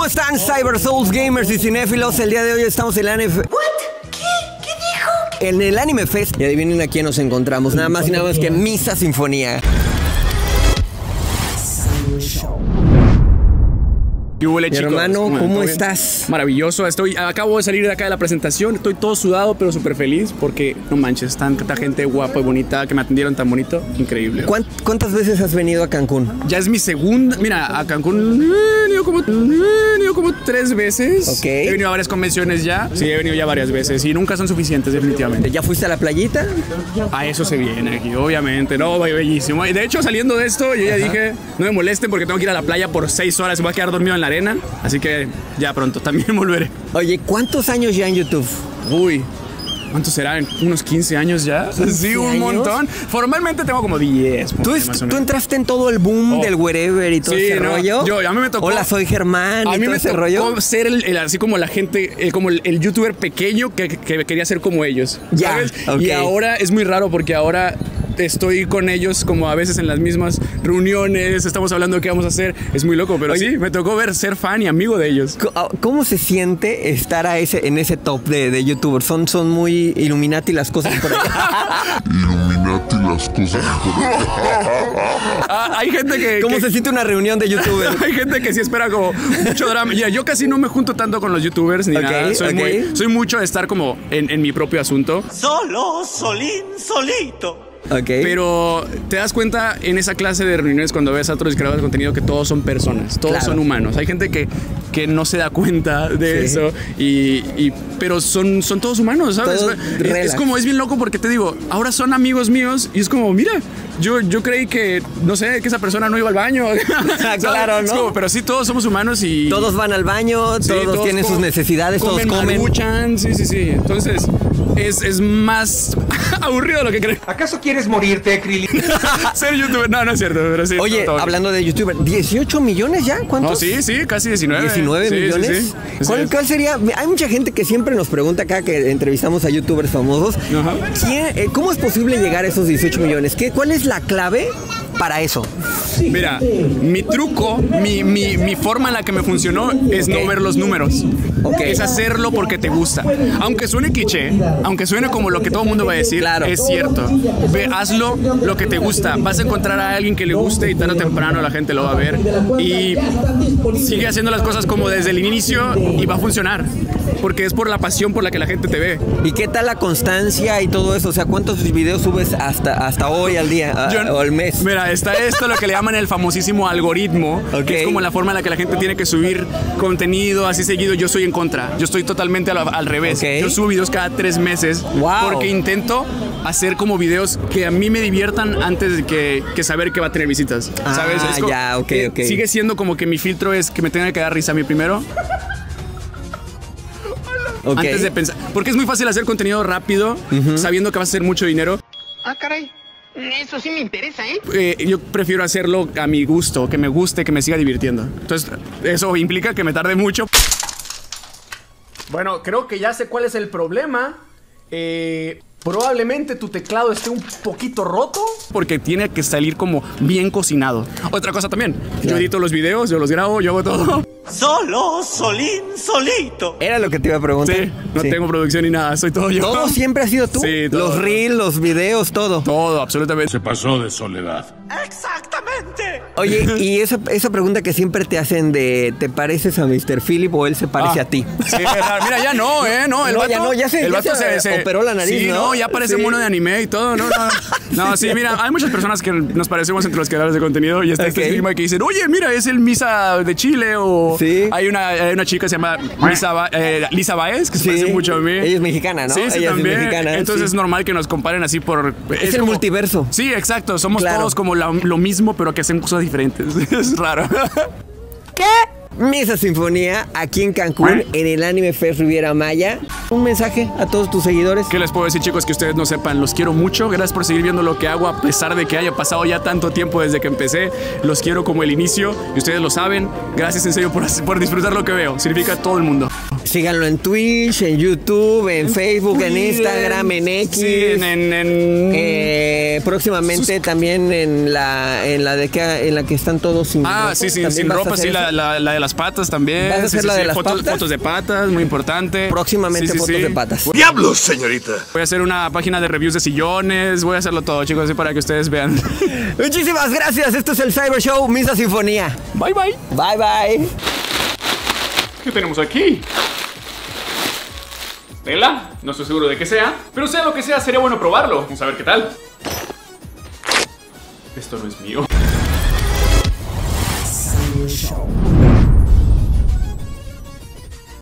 ¿Cómo están, Cyber Souls gamers y cinéfilos? El día de hoy estamos en la ¿What? ¿Qué dijo? En el Anime Fest. Y adivinen a quién nos encontramos. Nada más y nada más que Misa Sinfonía. ¿Qué huele, chicos? Hermano, ¿cómo estás? Maravilloso, acabo de salir de acá de la presentación, estoy todo sudado pero súper feliz porque, no manches, tanta gente guapa y bonita que me atendieron tan bonito, increíble. ¿Cuántas veces has venido a Cancún? Ya es mi segunda, mira, a Cancún he venido como 3 veces. Ok. He venido a varias convenciones ya, sí, he venido ya varias veces y nunca son suficientes definitivamente. ¿Ya fuiste a la playita? A eso se viene aquí, obviamente, no, bellísimo. De hecho, saliendo de esto, yo ya dije, no me molesten porque tengo que ir a la playa por 6 horas, me voy a quedar dormido en la arena, así que ya pronto también volveré. Oye, ¿cuántos años ya en YouTube? Uy, ¿cuántos serán? ¿Unos 15 años ya? Sí, un montón. Formalmente tengo como 10. ¿Tú entraste en todo el boom del wherever y todo ese rollo? A mí me tocó. Hola, soy Germán. A mí me ese tocó rollo. ser así como la gente, como el youtuber pequeño que quería ser como ellos. Ya, ¿sabes? okay. Y ahora es muy raro porque ahora estoy con ellos como a veces en las mismas reuniones, estamos hablando de qué vamos a hacer, es muy loco, pero oye, sí, me tocó ser fan y amigo de ellos. ¿Cómo se siente estar en ese top de youtubers? Son muy Illuminati las cosas por ahí. Illuminati las cosas por ahí. Hay gente que... ¿Cómo se siente una reunión de youtubers? Hay gente que sí espera como mucho drama. Yo casi no me junto tanto con los youtubers ni nada. Soy mucho de estar como en mi propio asunto. Solito. Okay. Pero te das cuenta en esa clase de reuniones cuando ves a otros creadores de contenido que todos son personas, todos son humanos. Hay gente que no se da cuenta de eso, pero son todos humanos, ¿sabes? Es bien loco porque te digo, ahora son amigos míos y es como, mira, yo creí que, no sé, que esa persona no iba al baño. Claro, ¿no? Como, pero sí, todos somos humanos y... Todos van al baño, todos tienen sus necesidades, todos comen. Maruchan, sí. Entonces... Es más aburrido de lo que crees. ¿Acaso quieres morirte, Krillin? Ser youtuber, no es cierto, pero sí. Oye, hablando de youtuber, ¿18 millones ya? ¿Cuántos? No, sí, casi 19. 19 millones. Sí. ¿Cuál sería? Hay mucha gente que siempre nos pregunta acá que entrevistamos a youtubers famosos. ¿Cómo es posible llegar a esos 18 millones? ¿Cuál es la clave para eso? Mira, mi truco, mi forma en la que me funcionó es no ver los números. Es hacerlo porque te gusta. Aunque suene cliché, aunque suene como lo que todo el mundo va a decir, es cierto. Hazlo lo que te gusta. Vas a encontrar a alguien que le guste y tarde o temprano la gente lo va a ver. Y sigue haciendo las cosas como desde el inicio y va a funcionar. Porque es por la pasión por la que la gente te ve. ¿Y qué tal la constancia y todo eso? O sea, ¿cuántos videos subes hasta hoy al día o al mes? Mira, está esto lo que le llaman el famosísimo algoritmo, que es como la forma en la que la gente tiene que subir contenido así seguido. Yo soy en contra. Yo estoy totalmente al revés. Yo subo videos cada 3 meses porque intento hacer como videos que a mí me diviertan antes de que saber que va a tener visitas. ¿Sabes? Sigue siendo como que mi filtro es que me tenga que dar risa a mí primero. Antes de pensar. Porque es muy fácil hacer contenido rápido, sabiendo que vas a hacer mucho dinero. Ah, caray. Eso sí me interesa, ¿eh? Yo prefiero hacerlo a mi gusto, que me guste, que me siga divirtiendo. Entonces, eso implica que me tarde mucho. Bueno, creo que ya sé cuál es el problema. Probablemente tu teclado esté un poquito roto porque tiene que salir como bien cocinado. Otra cosa también, yo edito los videos, yo los grabo, yo hago todo. Solito. Era lo que te iba a preguntar. Sí, no tengo producción ni nada, soy todo yo. ¿Todo siempre ha sido tú? Sí, todo. Los reels, los videos, todo. Todo, absolutamente. Se pasó de soledad. Exactamente. Oye, y esa pregunta que siempre te hacen de ¿te pareces a Mr. Philip o él se parece a ti? Sí, mira, ya no, ¿no? El vato, ya se operó la nariz, sí, ¿no? Ya parece mono de anime y todo, No, sí, mira, hay muchas personas que nos parecemos entre los creadores de contenido y está este estigma que dicen, oye, mira, es el Misa de Chile o hay una chica que se llama Lisa Baez, que se parece mucho a mí. Ella es mexicana, ¿no? Sí, Ella también. Es mexicana. Entonces es normal que nos comparen así por... Es el multiverso. Sí, exacto, somos todos como lo mismo, pero que hacen cosas diferentes. Es raro. ¿Qué? Misa Sinfonía, aquí en Cancún, en el Anime Fest Riviera Maya. Un mensaje a todos tus seguidores. ¿Qué les puedo decir, chicos? Que ustedes no sepan, los quiero mucho. Gracias por seguir viendo lo que hago, a pesar de que haya pasado ya tanto tiempo desde que empecé. Los quiero como el inicio y ustedes lo saben. Gracias en serio por disfrutar lo que veo. Significa todo el mundo. Síganlo en Twitch, en YouTube, en Facebook, en Instagram, en X. Sí, próximamente también en la que están todos sin ropa. Sí, sin ropa, sí, la de las patas también. ¿Vas a hacer la de las patas? Fotos de patas, muy importante. Próximamente fotos de patas. ¡Diablos, señorita! Voy a hacer una página de reviews de sillones, voy a hacerlo todo, chicos, así para que ustedes vean. Muchísimas gracias, esto es el Cyber Show, Misa Sinfonía. Bye, bye. Bye, bye. ¿Qué tenemos aquí? Tela, no estoy seguro de qué sea, pero sea lo que sea, sería bueno probarlo. Vamos a ver qué tal. Esto no es mío. Cyber Show.